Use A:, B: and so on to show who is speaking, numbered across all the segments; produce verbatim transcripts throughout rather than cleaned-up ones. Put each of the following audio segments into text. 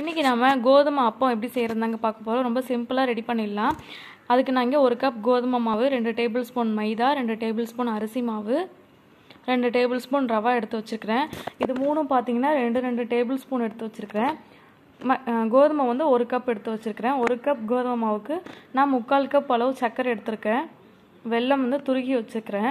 A: இன்றைக்கி நம்ம கோதுமை அப்பம் எப்படி செய்கிறதாங்க பார்க்க போகிறோம். ரொம்ப சிம்பிளாக ரெடி பண்ணிடலாம். அதுக்கு நான் இங்கே ஒரு கப் கோதுமை மாவு, ரெண்டு டேபிள் ஸ்பூன் மைதா, ரெண்டு டேபிள் ஸ்பூன் அரிசி மாவு, ரெண்டு டேபிள் ஸ்பூன் ரவா எடுத்து வச்சுருக்கிறேன். இது மூணும் பார்த்தீங்கன்னா ரெண்டு ரெண்டு டேபிள் ஸ்பூன் எடுத்து வச்சுருக்கிறேன். ம கோதுமை வந்து ஒரு கப் எடுத்து வச்சுருக்கிறேன். ஒரு கப் கோதுமை மாவுக்கு நான் முக்கால் கப் அளவு சர்க்கரை எடுத்துருக்கேன். வெல்லம் வந்து துருகி வச்சுருக்கிறேன்.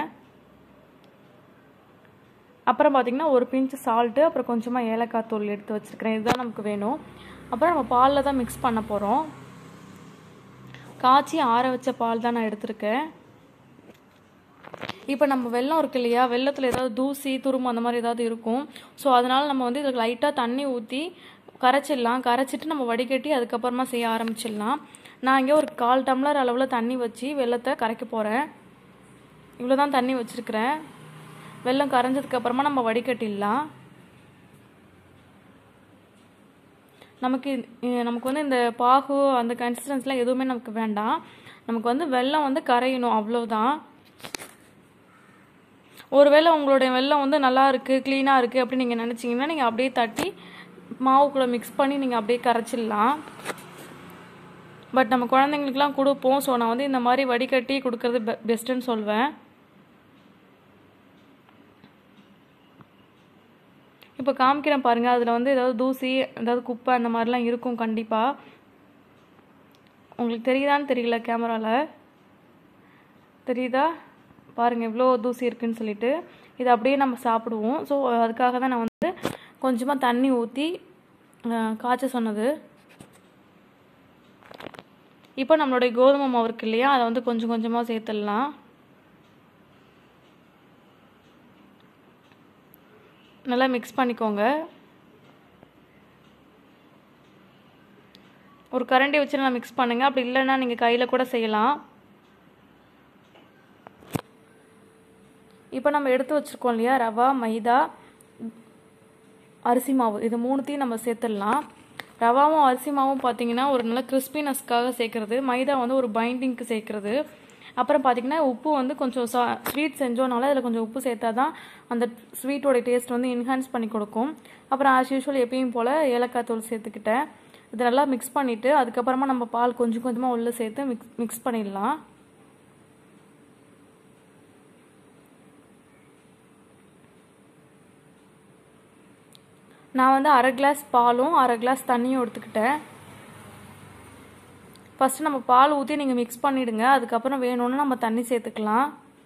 A: அப்புறம் பார்த்திங்கன்னா ஒரு பிஞ்சு சால்ட்டு, அப்புறம் கொஞ்சமாக ஏலக்காய் தூள் எடுத்து வச்சுருக்கிறேன். இதுதான் நமக்கு வேணும். அப்புறம் நம்ம பாலில் தான் மிக்ஸ் பண்ண போகிறோம். காய்ச்சி ஆற வச்ச பால் தான் நான் எடுத்திருக்கேன். இப்போ நம்ம வெல்லம் இருக்கு இல்லையா, வெல்லத்தில் ஏதாவது தூசி துரும்பு அந்த மாதிரி ஏதாவது இருக்கும். ஸோ அதனால் நம்ம வந்து இதுக்கு லைட்டாக தண்ணி ஊற்றி கரைச்சிடலாம். கரைச்சிட்டு நம்ம வடிகட்டி அதுக்கப்புறமா செய்ய ஆரம்பிச்சிடலாம். நான் இங்கே ஒரு கால் டம்ளர் அளவில் தண்ணி வச்சு வெல்லத்தை கரைக்க போகிறேன். இவ்வளோ தான் தண்ணி வச்சுருக்கிறேன். வெல்லம் கரைஞ்சதுக்கப்புறமா நம்ம வடிகட்டிடலாம். நமக்கு நமக்கு வந்து இந்த பாகு அந்த கன்சிஸ்டன்ஸ்லாம் எதுவுமே நமக்கு வேண்டாம். நமக்கு வந்து வெல்லம் வந்து கரையணும், அவ்வளோதான். ஒருவேளை உங்களுடைய வெல்லம் வந்து நல்லா இருக்குது, க்ளீனாக இருக்குது அப்படின்னு நீங்கள் நினச்சிங்கன்னா நீங்கள் அப்படியே தட்டி மாவுக்குள்ளே மிக்ஸ் பண்ணி நீங்கள் அப்படியே கரைச்சிடலாம். பட் நம்ம குழந்தைங்களுக்குலாம் கொடுப்போம். ஸோ நான் வந்து இந்த மாதிரி வடிகட்டி கொடுக்கறது பெ பெஸ்ட்டுன்னு சொல்வேன். இப்போ காமிக்கிறேன் பாருங்கள். அதில் வந்து ஏதாவது தூசி, ஏதாவது குப்பை அந்த மாதிரிலாம் இருக்கும் கண்டிப்பாக. உங்களுக்கு தெரியுதான்னு தெரியல, கேமராவில் தெரியுதா பாருங்கள் எவ்வளோ தூசி இருக்குதுன்னு சொல்லிட்டு. இதை அப்படியே நம்ம சாப்பிடுவோம். ஸோ அதுக்காக தான் நான் வந்து கொஞ்சமாக தண்ணி ஊற்றி காய்ச்ச சொன்னது. இப்போ நம்மளுடைய கோதுமை மாவு இருக்கு இல்லையா, அதை வந்து கொஞ்சம் கொஞ்சமாக சேர்த்துடலாம். நல்லா மிக்ஸ் பண்ணிக்கோங்க. ஒரு கரண்டி வச்சு நல்லா மிக்ஸ் பண்ணுங்க. அப்படி இல்லைன்னா நீங்கள் கையில் கூட செய்யலாம். இப்போ நம்ம எடுத்து வச்சுருக்கோம் இல்லையா, ரவா, மைதா, அரிசி மாவு, இது மூணுத்தையும் நம்ம சேர்த்துடலாம். ரவாவும் அரிசி மாவும் பார்த்தீங்கன்னா ஒரு நல்ல கிறிஸ்பினஸ்க்காக சேர்க்குறது, மைதா வந்து ஒரு பைண்டிங்க்கு சேர்க்குறது. அப்புறம் பார்த்திங்கன்னா உப்பு வந்து கொஞ்சம் சா ஸ்வீட் செஞ்சோனால அதில் கொஞ்சம் உப்பு சேர்த்தா தான் அந்த ஸ்வீட்டோடைய டேஸ்ட் வந்து என்ஹான்ஸ் பண்ணி கொடுக்கும். அப்புறம் ஆஸ் யூஷுவல் எப்பயும் போல் ஏலக்காய் தூள் சேர்த்துக்கிட்டேன். இது நல்லா மிக்ஸ் பண்ணிவிட்டு அதுக்கப்புறமா நம்ம பால் கொஞ்சம் கொஞ்சமாக உள்ளே சேர்த்து மிக்ஸ் மிக்ஸ் பண்ணிடலாம். நான் வந்து அரை கிளாஸ் பாலும் அரை கிளாஸ் தண்ணியும் எடுத்துக்கிட்டேன். ஃபஸ்ட்டு நம்ம பால் ஊற்றி நீங்கள் மிக்ஸ் பண்ணிவிடுங்க. அதுக்கப்புறம் வேணும்னு நம்ம தண்ணி சேர்த்துக்கலாம்.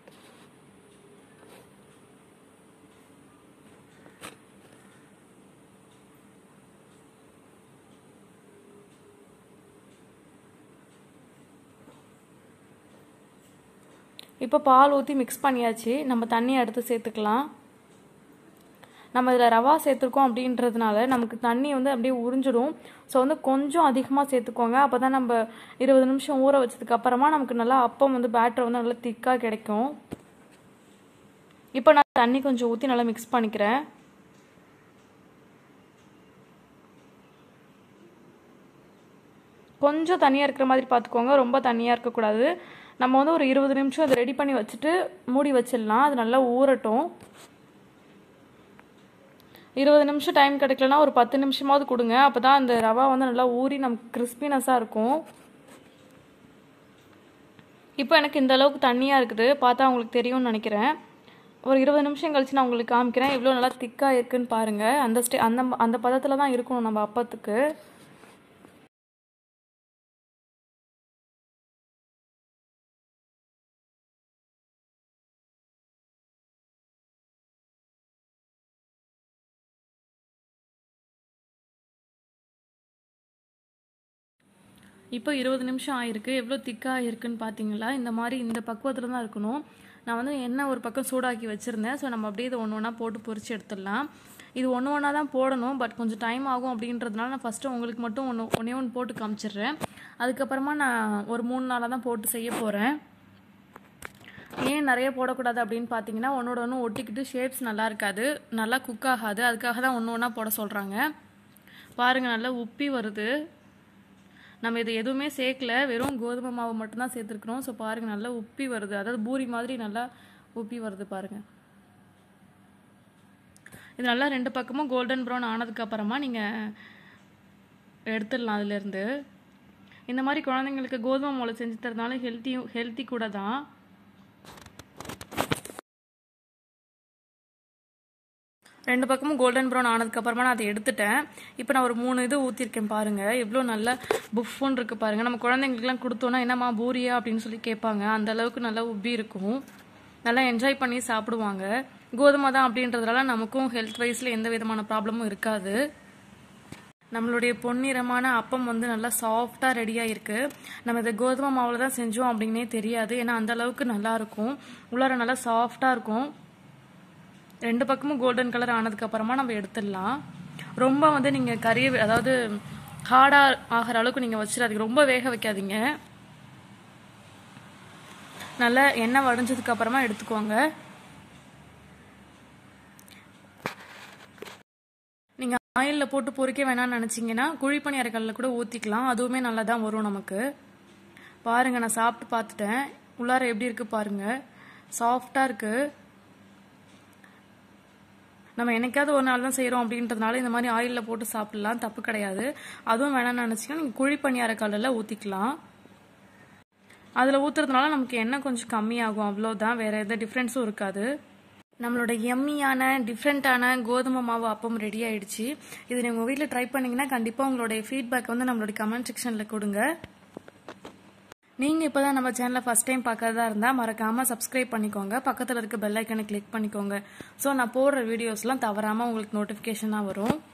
A: இப்போ பால் ஊற்றி மிக்ஸ் பண்ணியாச்சு. நம்ம தண்ணியை எடுத்து சேர்த்துக்கலாம். நம்ம இதில் ரவா சேர்த்துருக்கோம் அப்படின்றதுனால நமக்கு தண்ணி வந்து அப்படியே உறிஞ்சிடும். ஸோ வந்து கொஞ்சம் அதிகமாக சேர்த்துக்கோங்க. அப்போ தான் நம்ம இருபது நிமிஷம் ஊற வச்சதுக்கு அப்புறமா நமக்கு நல்லா அப்பம் வந்து பேட்டர் வந்து நல்லா திக்காக கிடைக்கும். இப்போ நான் தண்ணி கொஞ்சம் ஊற்றி நல்லா மிக்ஸ் பண்ணிக்கிறேன். கொஞ்சம் தண்ணியாக இருக்கிற மாதிரி பார்த்துக்கோங்க, ரொம்ப தண்ணியாக இருக்கக்கூடாது. நம்ம வந்து ஒரு இருபது நிமிஷம் அதை ரெடி பண்ணி வச்சுட்டு மூடி வச்சிடலாம். அது நல்லா ஊறட்டும். இருபது நிமிஷம் டைம் கிடைக்கலனா ஒரு பத்து நிமிஷமாவது கொடுங்க. அப்போ தான் அந்த ரவா வந்து நல்லா ஊறி நமக்கு கிறிஸ்பினஸாக இருக்கும். இப்போ எனக்கு இந்த அளவுக்கு தண்ணியாக இருக்குது, பார்த்தா உங்களுக்கு தெரியும்னு நினைக்கிறேன். ஒரு இருபது நிமிஷம் கழிச்சு நான் உங்களுக்கு காமிக்கிறேன் எவ்வளோ நல்லா திக்காக இருக்குதுன்னு பாருங்கள். அந்த ஸ்டே அந்த அந்த பதத்தில் தான் இருக்கணும் நம்ம அப்பத்துக்கு. இப்போ இருபது நிமிஷம் ஆயிருக்கு. எவ்வளோ திக்காக இருக்குன்னு பார்த்தீங்களா? இந்த மாதிரி இந்த பக்குவத்தில் தான் இருக்கணும். நான் வந்து எண்ணெய் ஒரு பக்கம் சூடாக்கி வச்சுருந்தேன். ஸோ நம்ம அப்படியே இதை ஒன்று ஒன்றா போட்டு பொரிச்சு எடுத்துடலாம். இது ஒன்று ஒன்றா தான் போடணும், பட் கொஞ்சம் டைம் ஆகும் அப்படின்றதுனால நான் ஃபஸ்ட்டு உங்களுக்கு மட்டும் ஒன்று ஒன்றே ஒன்று போட்டு காமிச்சிடுறேன். அதுக்கப்புறமா நான் ஒரு மூணு நாளாக தான் போட்டு செய்ய போகிறேன். ஏன் நிறைய போடக்கூடாது அப்படின்னு பார்த்தீங்கன்னா ஒன்றோட ஒன்று ஒட்டிக்கிட்டு ஷேப்ஸ் நல்லா இருக்காது, நல்லா குக் ஆகாது. அதுக்காக தான் ஒன்று ஒன்றா போட சொல்கிறாங்க. பாருங்கள் நல்லா உப்பி வருது. நம்ம இது எதுவுமே சேர்க்கல, வெறும் கோதுமை மாவு மட்டும்தான் சேர்த்துருக்குறோம். ஸோ பாருங்கள் நல்லா உப்பி வருது, அதாவது பூரி மாதிரி நல்லா உப்பி வருது பாருங்கள். இது நல்லா ரெண்டு பக்கமும் கோல்டன் ப்ரௌன் ஆனதுக்கப்புறமா நீங்கள் எடுத்துடலாம் அதுலேருந்து. இந்த மாதிரி குழந்தைங்களுக்கு கோதுமை மாவு செஞ்சு தரதுனால ஹெல்த்தியும் ஹெல்த்தி கூட தான். ரெண்டு பக்கமும் கோல்டன் ப்ரௌன் ஆனதுக்கப்புறமா நான் அதை எடுத்துட்டேன். இப்போ நான் ஒரு மூணு இது ஊற்றிருக்கேன் பாருங்கள். எவ்வளோ நல்லா புஃபுன்னு இருக்குது பாருங்கள். நம்ம குழந்தைங்களுக்குலாம் கொடுத்தோன்னா என்னம்மா பூரியா அப்படின்னு சொல்லி கேட்பாங்க. அந்த அளவுக்கு நல்லா உப்பி இருக்கும். நல்லா என்ஜாய் பண்ணி சாப்பிடுவாங்க. கோதுமை தான் அப்படின்றதுனால நமக்கும் ஹெல்த் வைஸில் எந்த விதமான ப்ராப்ளமும் இருக்காது. நம்மளுடைய பொன்னிறமான அப்பம் வந்து நல்லா சாஃப்டாக ரெடியாக இருக்குது. நம்ம இதை கோதுமை மாவில் தான் செஞ்சோம் அப்படின்னே தெரியாது. ஏன்னா அந்த அளவுக்கு நல்லாயிருக்கும். உள்ளார நல்லா சாஃப்டாக இருக்கும். ரெண்டு பக்கமும் கோல்டன் கலர் ஆனதுக்கப்புறமா நம்ம எடுத்துடலாம். ரொம்ப வந்து நீங்கள் கறியை அதாவது ஹார்டாக ஆகிற அளவுக்கு நீங்கள் வச்சிடாதீங்க. ரொம்ப வேக வைக்காதீங்க. நல்லா எண்ணெய் வடிஞ்சதுக்கப்புறமா எடுத்துக்கோங்க. நீங்கள் ஆயிலில் போட்டு பொரிக்க வேணாம்னு நினச்சிங்கன்னா குழிப்பணியார கல்லில் கூட ஊற்றிக்கலாம். அதுவுமே நல்லா தான் வரும் நமக்கு. பாருங்கள், நான் சாப்பிட்டு பார்த்துட்டேன். உள்ளார எப்படி இருக்குது பாருங்கள். சாஃப்டாக இருக்குது. நம்ம என்னைக்காவது ஒரு நாள் தான் செய்கிறோம் அப்படின்றதுனால இந்த மாதிரி ஆயிலில் போட்டு சாப்பிட்லாம், தப்பு கிடையாது. அதுவும் வேணாம்னு நினச்சிங்கன்னா நீங்கள் குழிப்பணியார கல்லில் ஊற்றிக்கலாம். அதில் ஊற்றுறதுனால நமக்கு எண்ணெய் கொஞ்சம் கம்மியாகும், அவ்வளோதான். வேறு எந்த டிஃப்ரென்ஸும் இருக்காது. நம்மளோட எம்மியான டிஃப்ரெண்ட்டான கோதுமை மாவு அப்பம் ரெடி ஆகிடுச்சு. இது நீங்கள் உங்கள் வீட்டில் ட்ரை பண்ணிங்கன்னா கண்டிப்பாக உங்களுடைய ஃபீட்பேக் வந்து நம்மளுடைய கமெண்ட் செக்ஷனில் கொடுங்க. நீங்கள் இப்போ தான் நம்ம சேனலை ஃபஸ்ட் டைம் பார்க்கறதா இருந்தால் மறக்காமல் சப்ஸ்கிரைப் பண்ணிக்கோங்க. பக்கத்தில் இருக்க பெல் ஐக்கனை கிளிக் பண்ணிக்கோங்க. ஸோ நான் போடுற வீடியோஸ்லாம் தவறாமல் உங்களுக்கு நோட்டிஃபிகேஷனாக வரும்.